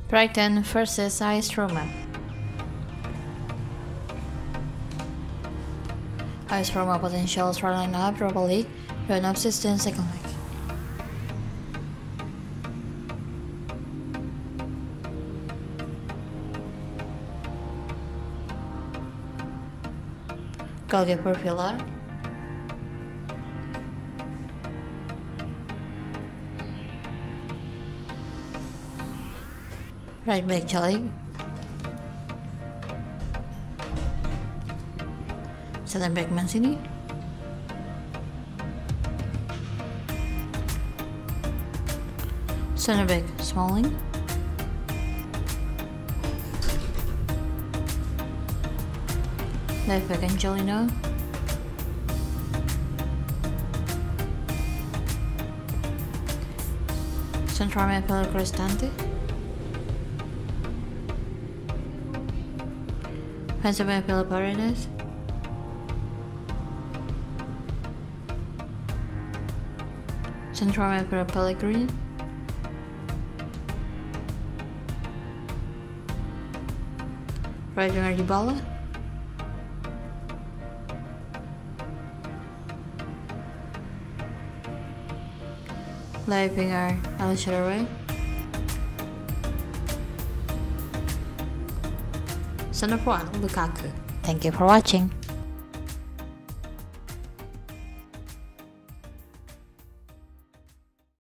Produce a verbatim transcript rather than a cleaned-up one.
Brighton versus AS Roma. AS Roma potential star lineup Europa League, run-up system second leg. Goalkeeper Pilar. Right back Charlie. Center back Mancini. Center back Smalling. Left back Angelino. Central midfielder Cristante. Defensive midfielder Paredes. Central midfielder Pellegrini. Right winger Dybala. Left winger Alexander. Center forward Lukaku. Thank you for watching.